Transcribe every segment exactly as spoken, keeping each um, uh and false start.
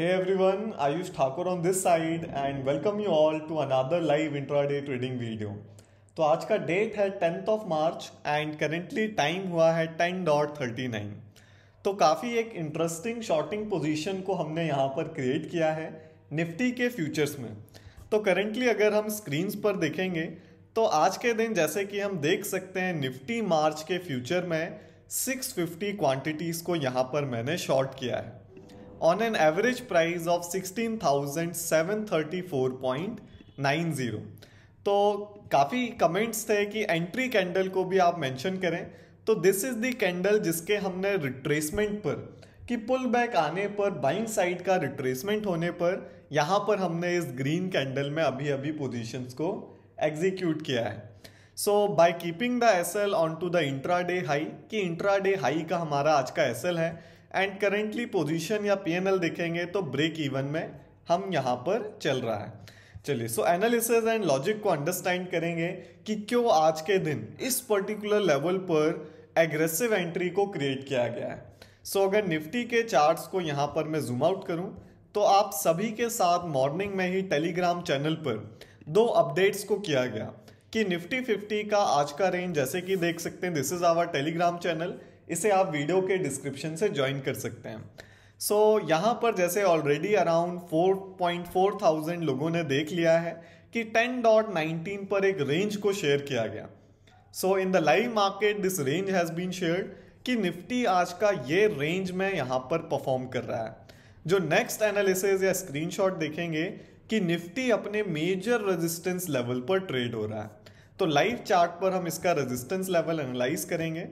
Hey everyone, Ayush Thakur on this side and welcome you all to another live intraday trading video. तो आज का date है tenth of March and currently time हुआ है ten dot thirty nine. तो काफ़ी एक interesting shorting position को हमने यहाँ पर क्रिएट किया है निफ्टी के फ्यूचर्स में। तो करेंटली अगर हम स्क्रीन्स पर देखेंगे तो आज के दिन जैसे कि हम देख सकते हैं निफ्टी मार्च के फ्यूचर में सिक्स फिफ्टी क्वांटिटीज़ को यहाँ पर मैंने शॉर्ट किया है on an average price of sixteen thousand seven thirty four point nine zero. तो काफ़ी कमेंट्स थे कि एंट्री कैंडल को भी आप मेंशन करें, तो दिस इज द कैंडल जिसके हमने रिट्रेसमेंट पर कि पुल बैक आने पर बाइंग साइड का रिट्रेसमेंट होने पर यहाँ पर हमने इस ग्रीन कैंडल में अभी अभी पोजीशंस को एग्जीक्यूट किया है। So by keeping the S L on to the intraday high कि इंट्राडे हाई का हमारा आज का एस एल है एंड करेंटली पोजीशन या पीएनएल देखेंगे तो ब्रेक इवन में हम यहाँ पर चल रहा है। चलिए सो एनालिसिस एंड लॉजिक को अंडरस्टैंड करेंगे कि क्यों आज के दिन इस पर्टिकुलर लेवल पर एग्रेसिव एंट्री को क्रिएट किया गया है। सो so, अगर निफ्टी के चार्ट्स को यहाँ पर मैं जूम आउट करूँ तो आप सभी के साथ मॉर्निंग में ही टेलीग्राम चैनल पर दो अपडेट्स को किया गया कि निफ्टी फिफ्टी का आज का रेंज जैसे कि देख सकते हैं, this is our Telegram channel, इसे आप वीडियो के डिस्क्रिप्शन से ज्वाइन कर सकते हैं। सो so, यहाँ पर जैसे already around four point four thousand लोगों ने देख लिया है कि टेन डॉट नाइनटीन पर एक रेंज को शेयर किया गया। So in the live market this range has been shared कि निफ्टी आज का ये रेंज में यहाँ पर परफॉर्म कर रहा है। जो नेक्स्ट एनालिसिस या स्क्रीनशॉट देखेंगे कि निफ्टी अपने मेजर रेजिस्टेंस लेवल पर ट्रेड हो रहा है। तो लाइव चार्ट पर हम इसका रेजिस्टेंस लेवल एनालाइज करेंगे।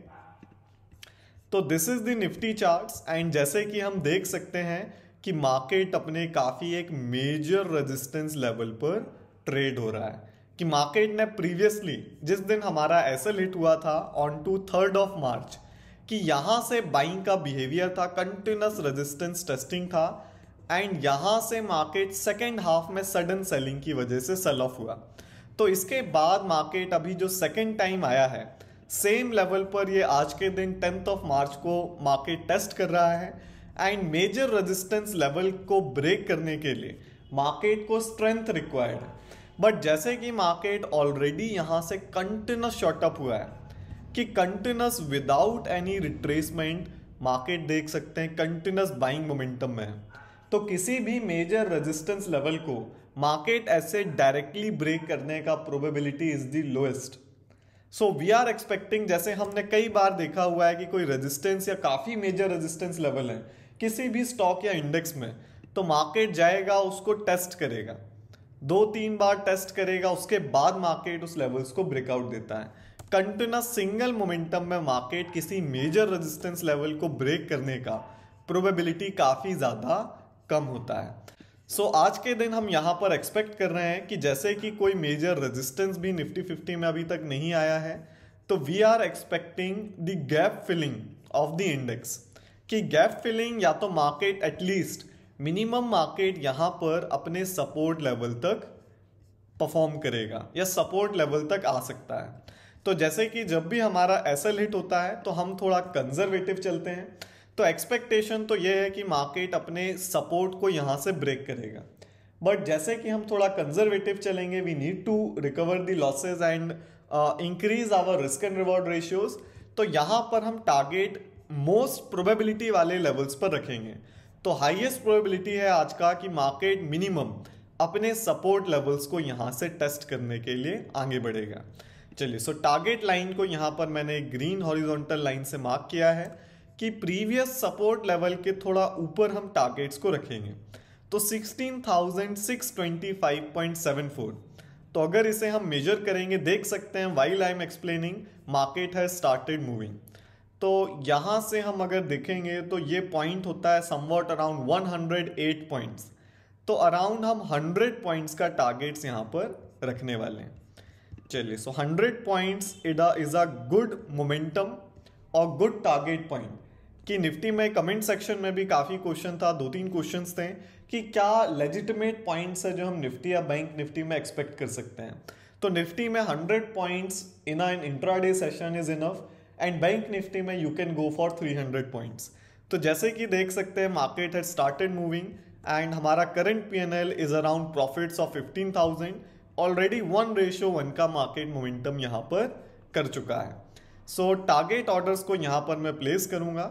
तो this is the Nifty charts and जैसे कि हम देख सकते हैं कि मार्केट अपने काफ़ी एक मेजर रेजिस्टेंस लेवल पर ट्रेड हो रहा है कि मार्केट ने प्रीवियसली जिस दिन हमारा एसएल हिट हुआ था on to third of March कि यहाँ से बाइंग का बिहेवियर था, कंटिन्यूस रेजिस्टेंस टेस्टिंग था एंड यहाँ से मार्केट सेकेंड हाफ में सडन सेलिंग की वजह से सेल ऑफ हुआ। तो इसके बाद मार्केट अभी जो सेकेंड टाइम आया है सेम लेवल पर ये आज के दिन टेंथ ऑफ मार्च को मार्केट टेस्ट कर रहा है एंड मेजर रेजिस्टेंस लेवल को ब्रेक करने के लिए मार्केट को स्ट्रेंथ रिक्वायर्ड है। बट जैसे कि मार्केट ऑलरेडी यहाँ से कंटिन्यूस शॉट अप हुआ है कि continuous without any retracement market देख सकते हैं कंटिन्यूस बाइंग मोमेंटम में है। तो किसी भी मेजर रेजिस्टेंस लेवल को मार्केट ऐसे डायरेक्टली ब्रेक करने का probability is the lowest. So we are expecting, जैसे हमने कई बार देखा हुआ है कि कोई रेजिस्टेंस या काफ़ी मेजर रेजिस्टेंस लेवल है किसी भी स्टॉक या इंडेक्स में, तो मार्केट जाएगा उसको टेस्ट करेगा, दो तीन बार टेस्ट करेगा, उसके बाद मार्केट उस लेवल्स को ब्रेकआउट देता है। कंटिन्यूस सिंगल मोमेंटम में मार्केट किसी मेजर रेजिस्टेंस लेवल को ब्रेक करने का प्रोबेबिलिटी काफ़ी ज़्यादा कम होता है। सो so, आज के दिन हम यहाँ पर एक्सपेक्ट कर रहे हैं कि जैसे कि कोई मेजर रेजिस्टेंस भी निफ्टी फिफ्टी में अभी तक नहीं आया है, तो we are expecting the gap filling of the index कि गैप फिलिंग या तो मार्केट एटलीस्ट मिनिमम मार्केट यहाँ पर अपने सपोर्ट लेवल तक परफॉर्म करेगा या सपोर्ट लेवल तक आ सकता है। तो जैसे कि जब भी हमारा एसएल हिट होता है तो हम थोड़ा कंजर्वेटिव चलते हैं, तो एक्सपेक्टेशन तो ये है कि मार्केट अपने सपोर्ट को यहाँ से ब्रेक करेगा। बट जैसे कि हम थोड़ा कंजर्वेटिव चलेंगे, we need to recover the losses and increase our risk and reward ratios. तो यहाँ पर हम टारगेट मोस्ट प्रोबेबिलिटी वाले लेवल्स पर रखेंगे। तो हाईएस्ट प्रोबेबिलिटी है आज का कि मार्केट मिनिमम अपने सपोर्ट लेवल्स को यहाँ से टेस्ट करने के लिए आगे बढ़ेगा। चलिए सो टारगेट लाइन को यहाँ पर मैंने ग्रीन हॉरिजॉन्टल लाइन से मार्क किया है कि प्रीवियस सपोर्ट लेवल के थोड़ा ऊपर हम टारगेट्स को रखेंगे। तो sixteen thousand six twenty five point seven four, तो अगर इसे हम मेजर करेंगे देख सकते हैं while I am explaining market has started moving. तो यहाँ से हम अगर देखेंगे तो ये पॉइंट होता है somewhat around one hundred eight points. तो अराउंड हम हंड्रेड पॉइंट्स का टारगेट्स यहाँ पर रखने वाले हैं। चलिए so hundred points is a good momentum और गुड टारगेट पॉइंट कि निफ्टी में कमेंट सेक्शन में भी काफ़ी क्वेश्चन था, दो तीन क्वेश्चंस थे कि क्या लेजिटिमेट पॉइंट्स है जो हम निफ्टी या बैंक निफ्टी में एक्सपेक्ट कर सकते हैं। तो निफ्टी में hundred points in an intraday session is enough and bank Nifty में you can go for three hundred points. तो जैसे कि देख सकते हैं market has started moving and हमारा current P N L is around profits of fifteen thousand. Already one ratio one का market momentum यहाँ पर कर चुका है। सो टारगेट ऑर्डर्स को यहाँ पर मैं प्लेस करूंगा।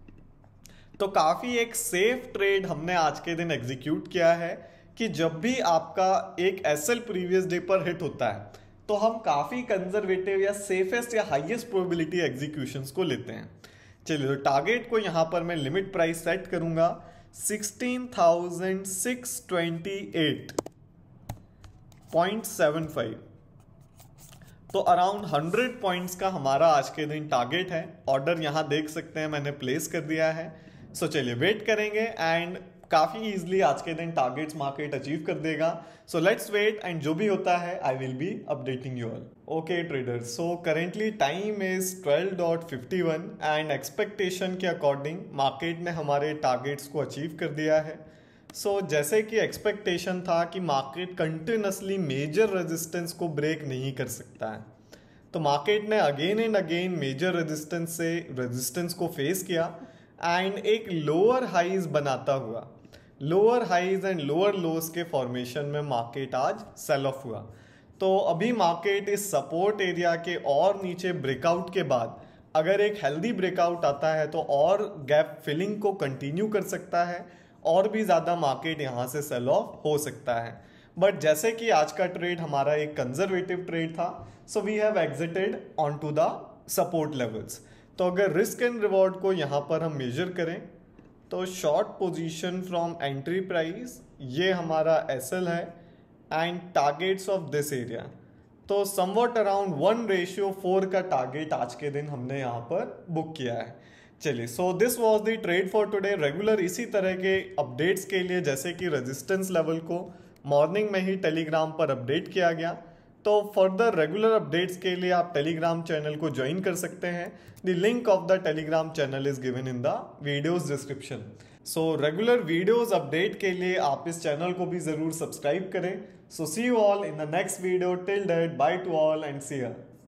तो काफी एक सेफ ट्रेड हमने आज के दिन एग्जीक्यूट किया है कि जब भी आपका एक एसएल प्रीवियस डे पर हिट होता है तो हम काफी कंजर्वेटिव या सेफेस्ट या हाईएस्ट प्रोबेबिलिटी एग्जीक्यूशंस को लेते हैं। चलिए, तो टारगेट को यहां पर मैं लिमिट प्राइस सेट करूंगा sixteen thousand six twenty eight point seven five. तो अराउंड हंड्रेड पॉइंट्स का हमारा आज के दिन टारगेट है। ऑर्डर यहां देख सकते हैं मैंने प्लेस कर दिया है। सो चलिए वेट करेंगे एंड काफी इजीली आज के दिन टारगेट्स मार्केट अचीव कर देगा। सो लेट्स वेट एंड जो भी होता है I will be updating you all. Okay traders, so currently time is twelve dot fifty one and expectation के अकॉर्डिंग मार्केट ने हमारे टारगेट्स को अचीव कर दिया है। सो so, जैसे कि एक्सपेक्टेशन था कि मार्केट कंटिन्यूसली मेजर रेजिस्टेंस को ब्रेक नहीं कर सकता है, तो मार्केट ने again and again major resistance से रेजिस्टेंस को फेस किया एंड एक लोअर हाइज बनाता हुआ lower highs and lower lows के फॉर्मेशन में मार्केट आज सेल ऑफ हुआ। तो अभी मार्केट इस सपोर्ट एरिया के और नीचे ब्रेकआउट के बाद अगर एक हेल्दी ब्रेकआउट आता है तो और गैप फिलिंग को कंटिन्यू कर सकता है और भी ज़्यादा मार्केट यहाँ से सेल ऑफ हो सकता है। बट जैसे कि आज का ट्रेड हमारा एक कंजर्वेटिव ट्रेड था, so we have exited on to the support levels. तो अगर रिस्क एंड रिवॉर्ड को यहाँ पर हम मेजर करें तो short position from entry price ये हमारा एसएल है and targets of this area, तो somewhat around one ratio four का टारगेट आज के दिन हमने यहाँ पर बुक किया है। चलिए, so this was the trade for today. Regular इसी तरह के अपडेट्स के लिए जैसे कि रेजिस्टेंस लेवल को मॉर्निंग में ही टेलीग्राम पर अपडेट किया गया, तो फर्दर रेगुलर अपडेट्स के लिए आप टेलीग्राम चैनल को ज्वाइन कर सकते हैं। The link of the Telegram channel is given in the videos description. So regular videos update के लिए आप इस चैनल को भी जरूर सब्सक्राइब करें। So see you all in the next video. Till that, bye to all and see you.